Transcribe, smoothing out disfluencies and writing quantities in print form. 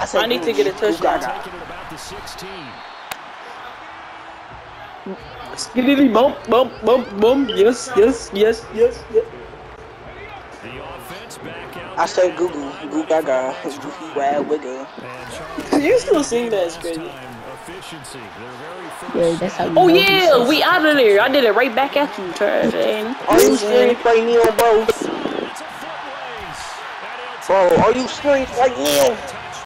I need to get a touchdown. Skiddy bump, bump, bump, bump. Yes, yes, yes, yes, yes. I said Google Gaga, Rad Wiggle. You still sing that? It's crazy. Yeah, that's how you Oh know yeah, we out of there. I did it right back at you, trash. Are you serious right now, bro? Bro, are you serious right now?